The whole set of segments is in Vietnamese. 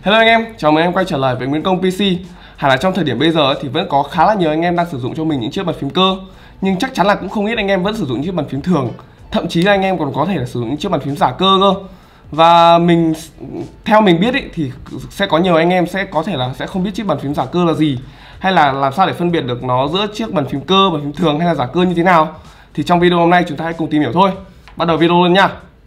Hello anh em, chào mừng em quay trở lại với Nguyễn Công PC. Hẳn là trong thời điểm bây giờ thì vẫn có khá là nhiều anh em đang sử dụng cho mình những chiếc bàn phím cơ, nhưng chắc chắn là cũng không ít anh em vẫn sử dụng những chiếc bàn phím thường. Thậm chí là anh em còn có thể là sử dụng những chiếc bàn phím giả cơ cơ. Và theo mình biết ý, thì sẽ có nhiều anh em sẽ có thể là sẽ không biết chiếc bàn phím giả cơ là gì, hay là làm sao để phân biệt được nó giữa chiếc bàn phím cơ, bàn phím thường hay là giả cơ như thế nào. Thì trong video hôm nay chúng ta hãy cùng tìm hiểu thôi. Bắt đầu video luôn nha.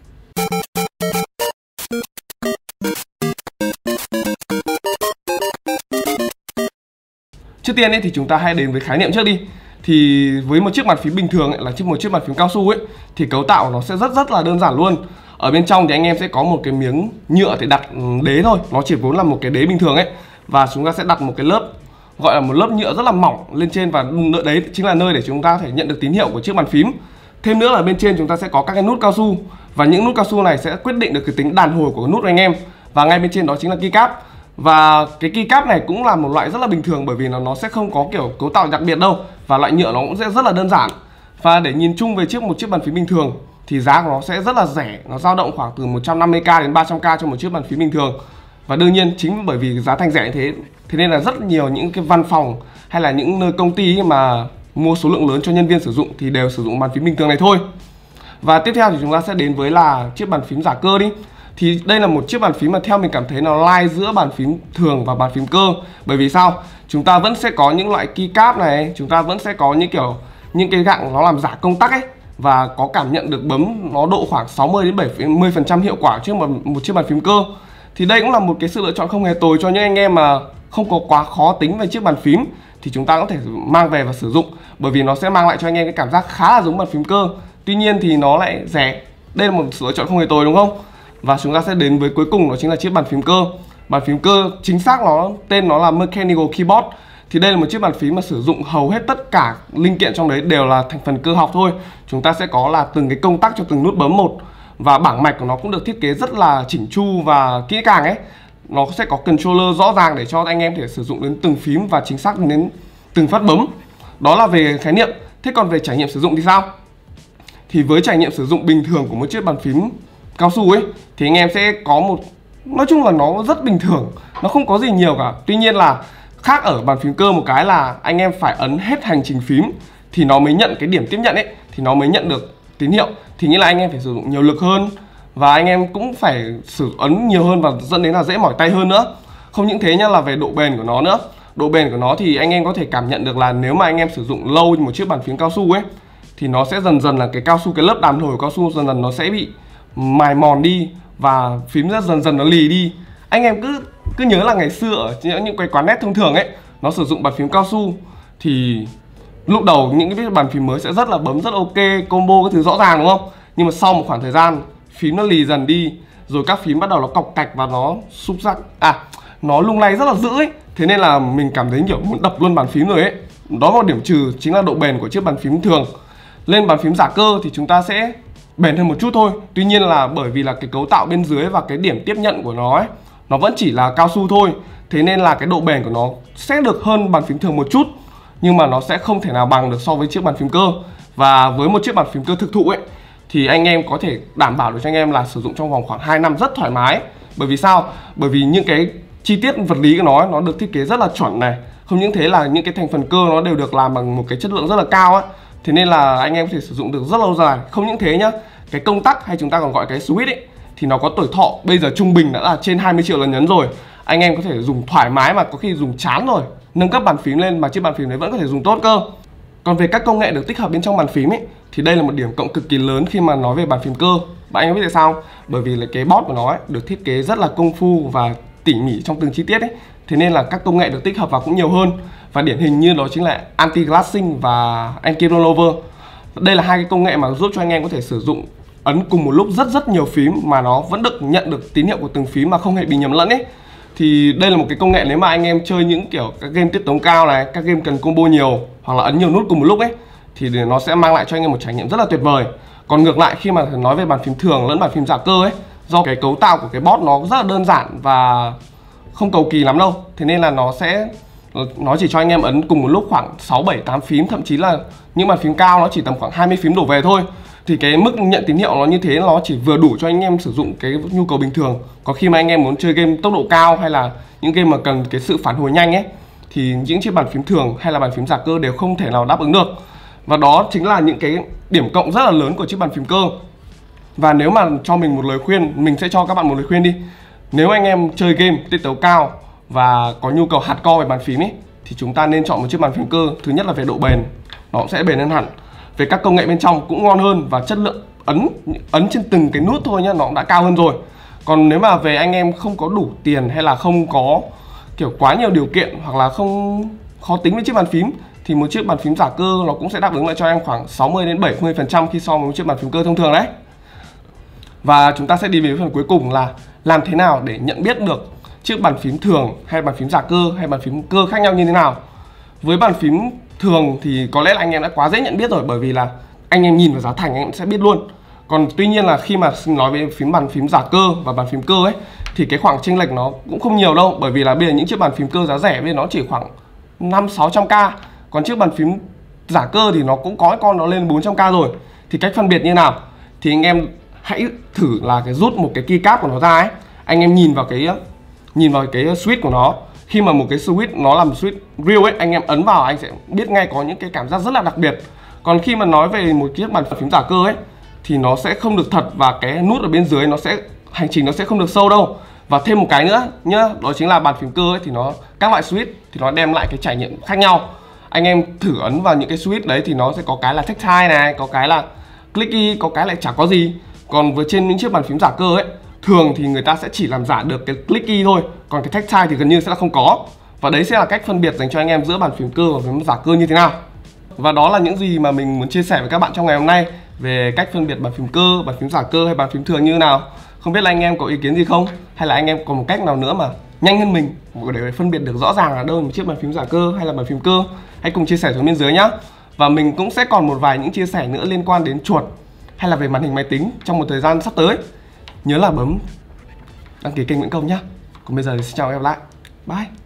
Trước tiên ấy, thì chúng ta hãy đến với khái niệm trước đi. Thì với một chiếc bàn phím bình thường ấy, là một chiếc bàn phím cao su ấy, thì cấu tạo của nó sẽ rất là đơn giản luôn. Ở bên trong thì anh em sẽ có một cái miếng nhựa để đặt đế thôi, nó chỉ vốn là một cái đế bình thường ấy, và chúng ta sẽ đặt một cái lớp gọi là một lớp nhựa rất là mỏng lên trên, và đấy chính là nơi để chúng ta có thể nhận được tín hiệu của chiếc bàn phím. Thêm nữa là bên trên chúng ta sẽ có các cái nút cao su, và những nút cao su này sẽ quyết định được cái tính đàn hồi của nút của anh em. Và ngay bên trên đó chính là keycap. Và cái keycap này cũng là một loại rất là bình thường, bởi vì nó sẽ không có kiểu cấu tạo đặc biệt đâu, và loại nhựa nó cũng sẽ rất là đơn giản. Và để nhìn chung về một chiếc bàn phím bình thường thì giá của nó sẽ rất là rẻ, nó dao động khoảng từ 150k đến 300k cho một chiếc bàn phím bình thường. Và đương nhiên chính bởi vì giá thành rẻ như thế nên là rất nhiều những cái văn phòng hay là những nơi công ty mà mua số lượng lớn cho nhân viên sử dụng thì đều sử dụng bàn phím bình thường này thôi. Và tiếp theo thì chúng ta sẽ đến với là chiếc bàn phím giả cơ đi. Thì đây là một chiếc bàn phím mà theo mình cảm thấy nó lai giữa bàn phím thường và bàn phím cơ. Bởi vì sao? Chúng ta vẫn sẽ có những loại keycap này, chúng ta vẫn sẽ có những cái gặng nó làm giả công tắc ấy, và có cảm nhận được bấm nó độ khoảng 60 đến 70% hiệu quả trước một chiếc bàn phím cơ. Thì đây cũng là một cái sự lựa chọn không hề tồi cho những anh em mà không có quá khó tính về chiếc bàn phím, thì chúng ta có thể mang về và sử dụng, bởi vì nó sẽ mang lại cho anh em cái cảm giác khá là giống bàn phím cơ. Tuy nhiên thì nó lại rẻ. Đây là một sự lựa chọn không hề tồi, đúng không? Và chúng ta sẽ đến với cuối cùng, đó chính là chiếc bàn phím cơ. Bàn phím cơ chính xác tên nó là Mechanical Keyboard. Thì đây là một chiếc bàn phím mà sử dụng hầu hết tất cả linh kiện trong đấy đều là thành phần cơ học thôi. Chúng ta sẽ có là từng cái công tắc cho từng nút bấm một, và bảng mạch của nó cũng được thiết kế rất là chỉnh chu và kỹ càng ấy. Nó sẽ có controller rõ ràng để cho anh em thể sử dụng đến từng phím và chính xác đến từng phát bấm. Đó là về khái niệm. Thế còn về trải nghiệm sử dụng thì sao? Thì với trải nghiệm sử dụng bình thường của một chiếc bàn phím cao su ấy, thì anh em sẽ có nói chung là nó rất bình thường, nó không có gì nhiều cả. Tuy nhiên là khác ở bàn phím cơ một cái là anh em phải ấn hết hành trình phím thì nó mới nhận cái điểm tiếp nhận ấy, thì nó mới nhận được tín hiệu. Thì nghĩa là anh em phải sử dụng nhiều lực hơn, và anh em cũng phải ấn nhiều hơn, và dẫn đến là dễ mỏi tay hơn nữa. Không những thế nhá, là về độ bền của nó nữa. Độ bền của nó thì anh em có thể cảm nhận được là nếu mà anh em sử dụng lâu một chiếc bàn phím cao su ấy, thì nó sẽ dần là cái cao su, cái lớp đàn hồi của cao su dần nó sẽ bị mài mòn đi, và phím dần nó lì đi. Anh em cứ nhớ là ngày xưa ở những cái quán net thông thường ấy, nó sử dụng bàn phím cao su thì lúc đầu những cái bàn phím mới sẽ rất là bấm rất ok, combo cái thứ rõ ràng, đúng không? Nhưng mà sau một khoảng thời gian phím nó lì dần đi, rồi các phím bắt đầu nó cọc cạch và nó xúc giác, nó lung lay rất là dữ ấy. Thế nên là mình cảm thấy kiểu muốn đập luôn bàn phím rồi ấy. Đó là một điểm trừ, chính là độ bền của chiếc bàn phím thường. Lên bàn phím giả cơ thì chúng ta sẽ bền hơn một chút thôi. Tuy nhiên là bởi vì là cái cấu tạo bên dưới và cái điểm tiếp nhận của nó ấy, nó vẫn chỉ là cao su thôi. Thế nên là cái độ bền của nó sẽ được hơn bàn phím thường một chút, nhưng mà nó sẽ không thể nào bằng được so với chiếc bàn phím cơ. Và với một chiếc bàn phím cơ thực thụ ấy, thì anh em có thể đảm bảo được cho anh em là sử dụng trong vòng khoảng 2 năm rất thoải mái. Bởi vì sao? Bởi vì những cái chi tiết vật lý của nó được thiết kế rất là chuẩn này. Không những thế là những cái thành phần cơ nó đều được làm bằng một cái chất lượng rất là cao ấy. Thế nên là anh em có thể sử dụng được rất lâu dài. Không những thế nhá, cái công tắc hay chúng ta còn gọi cái switch ấy, thì nó có tuổi thọ bây giờ trung bình đã là trên 20 triệu lần nhấn rồi. Anh em có thể dùng thoải mái, mà có khi dùng chán rồi, nâng cấp bàn phím lên mà chiếc bàn phím đấy vẫn có thể dùng tốt cơ. Còn về các công nghệ được tích hợp bên trong bàn phím ấy, thì đây là một điểm cộng cực kỳ lớn khi mà nói về bàn phím cơ. Bạn anh em biết tại sao? Bởi vì là cái board của nó ấy, được thiết kế rất là công phu và tỉ mỉ trong từng chi tiết ấy. Thế nên là các công nghệ được tích hợp vào cũng nhiều hơn. Và điển hình như đó chính là anti-glassing và anti-rollover. Đây là hai cái công nghệ mà giúp cho anh em có thể sử dụng ấn cùng một lúc rất nhiều phím mà nó vẫn được nhận được tín hiệu của từng phím mà không hề bị nhầm lẫn ấy. Thì đây là một cái công nghệ nếu mà anh em chơi những kiểu các game tiết tấu cao này, các game cần combo nhiều hoặc là ấn nhiều nút cùng một lúc ấy, thì nó sẽ mang lại cho anh em một trải nghiệm rất là tuyệt vời. Còn ngược lại khi mà nói về bàn phím thường lẫn bàn phím giả cơ ấy, do cái cấu tạo của cái board nó rất là đơn giản và không cầu kỳ lắm đâu, thế nên là nó sẽ nó chỉ cho anh em ấn cùng một lúc khoảng 6, 7, 8 phím, thậm chí là những bàn phím cao nó chỉ tầm khoảng 20 phím đổ về thôi. Thì cái mức nhận tín hiệu nó như thế nó chỉ vừa đủ cho anh em sử dụng cái nhu cầu bình thường. Có khi mà anh em muốn chơi game tốc độ cao hay là những game mà cần cái sự phản hồi nhanh ấy, thì những chiếc bàn phím thường hay là bàn phím giả cơ đều không thể nào đáp ứng được. Và đó chính là những cái điểm cộng rất là lớn của chiếc bàn phím cơ. Và nếu mà cho mình một lời khuyên, mình sẽ cho các bạn một lời khuyên đi. Nếu anh em chơi game tiết tấu cao và có nhu cầu hardcore về bàn phím ấy, thì chúng ta nên chọn một chiếc bàn phím cơ. Thứ nhất là về độ bền, nó cũng sẽ bền hơn hẳn. Về các công nghệ bên trong cũng ngon hơn, và chất lượng ấn trên từng cái nút thôi nhá, nó cũng đã cao hơn rồi. Còn nếu mà về anh em không có đủ tiền hay là không có kiểu quá nhiều điều kiện, hoặc là không khó tính với chiếc bàn phím, thì một chiếc bàn phím giả cơ nó cũng sẽ đáp ứng lại cho em khoảng 60 đến 70% khi so với một chiếc bàn phím cơ thông thường đấy. Và chúng ta sẽ đi về phần cuối cùng là làm thế nào để nhận biết được chiếc bàn phím thường hay bàn phím giả cơ hay bàn phím cơ khác nhau như thế nào. Với bàn phím thường thì có lẽ là anh em đã quá dễ nhận biết rồi, bởi vì là anh em nhìn vào giá thành anh em sẽ biết luôn. Còn tuy nhiên là khi mà nói về bàn phím giả cơ và bàn phím cơ ấy, thì cái khoảng chênh lệch nó cũng không nhiều đâu, bởi vì là bây giờ những chiếc bàn phím cơ giá rẻ bây giờ nó chỉ khoảng 500-600k, còn chiếc bàn phím giả cơ thì nó cũng có con nó lên 400k rồi. Thì cách phân biệt như nào thì anh em hãy thử là rút một cái keycap của nó ra ấy, anh em nhìn vào cái switch của nó. Khi mà một cái switch nó làm switch real ấy, anh em ấn vào anh sẽ biết ngay có những cái cảm giác rất là đặc biệt. Còn khi mà nói về một chiếc bàn phím giả cơ ấy thì nó sẽ không được thật, và cái nút ở bên dưới nó sẽ hành trình nó sẽ không được sâu đâu. Và thêm một cái nữa nhá, đó chính là bàn phím cơ ấy thì các loại switch thì nó đem lại cái trải nghiệm khác nhau. Anh em thử ấn vào những cái switch đấy thì nó sẽ có cái là tactile này, có cái là clicky, có cái lại chả có gì. Còn với trên những chiếc bàn phím giả cơ ấy, thường thì người ta sẽ chỉ làm giả được cái clicky thôi, còn cái tactile thì gần như sẽ là không có. Và đấy sẽ là cách phân biệt dành cho anh em giữa bàn phím cơ và phím giả cơ như thế nào. Và đó là những gì mà mình muốn chia sẻ với các bạn trong ngày hôm nay về cách phân biệt bàn phím cơ, bàn phím giả cơ hay bàn phím thường như thế nào. Không biết là anh em có ý kiến gì không? Hay là anh em còn một cách nào nữa mà nhanh hơn mình để phân biệt được rõ ràng là đâu là một chiếc bàn phím giả cơ hay là bàn phím cơ? Hãy cùng chia sẻ xuống bên dưới nhá. Và mình cũng sẽ còn một vài những chia sẻ nữa liên quan đến chuột hay là về màn hình máy tính trong một thời gian sắp tới. Nhớ là bấm đăng ký kênh Nguyễn Công nhá. Còn bây giờ thì xin chào và hẹn gặp lại. Bye.